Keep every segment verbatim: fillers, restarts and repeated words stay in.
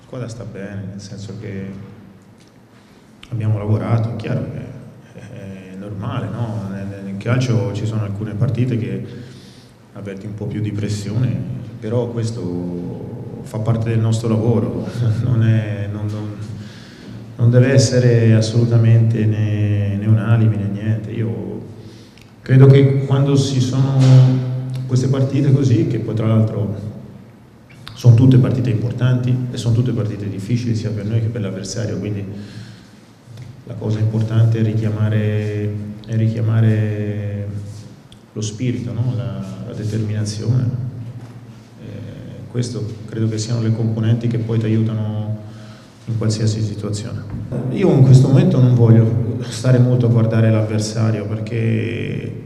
squadra sta bene, nel senso che abbiamo lavorato, è chiaro che è normale, no? Nel, nel calcio ci sono alcune partite che avverti un po' più di pressione, però questo fa parte del nostro lavoro, non, è, non, non, non deve essere assolutamente né, né un alibi né niente. Io credo che quando si sono queste partite così, che poi tra l'altro sono tutte partite importanti e sono tutte partite difficili sia per noi che per l'avversario, quindi la cosa importante è richiamare, è richiamare lo spirito, no? la, la determinazione. Eh, questo credo che siano le componenti che poi ti aiutano in qualsiasi situazione. Io in questo momento non voglio stare molto a guardare l'avversario, perché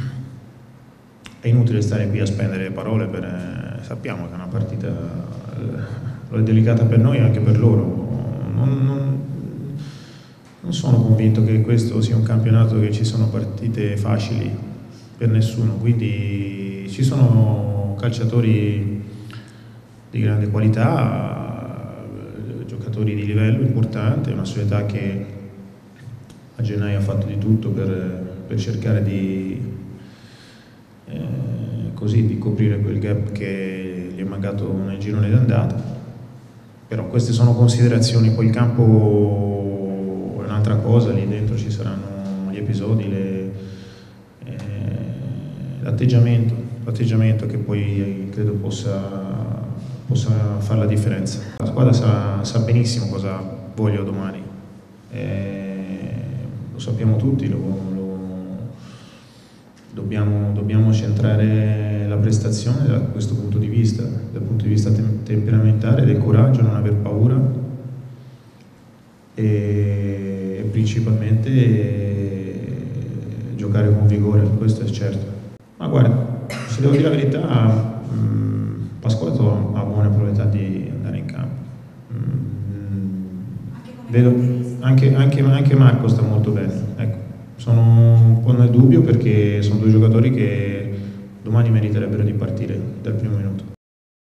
è inutile stare qui a spendere le parole, per, eh, sappiamo che è una partita eh, è delicata per noi e anche per loro. Non, non, non sono convinto che questo sia un campionato che ci sono partite facili per nessuno, quindi ci sono calciatori di grande qualità, giocatori di livello importante, una società che a gennaio ha fatto di tutto per, per cercare di Eh, così di coprire quel gap che gli è mancato nel girone d'andata. Però queste sono considerazioni, poi il campo è un'altra cosa, lì dentro ci saranno gli episodi, le, eh, l'atteggiamento, l'atteggiamento che poi credo possa, possa fare la differenza. La squadra sa, sa benissimo cosa voglio domani, eh, lo sappiamo tutti, lo, lo Dobbiamo, dobbiamo centrare la prestazione da questo punto di vista, dal punto di vista tem temperamentale, del coraggio, non aver paura e, e principalmente e, giocare con vigore, questo è certo. Ma guarda, se devo dire la verità, mh, Pasquotto ha buone probabilità di andare in campo. Mh, vedo, anche, anche, anche Marco sta molto bene, ecco. Sono un po' nel dubbio perché sono due giocatori che domani meriterebbero di partire dal primo minuto.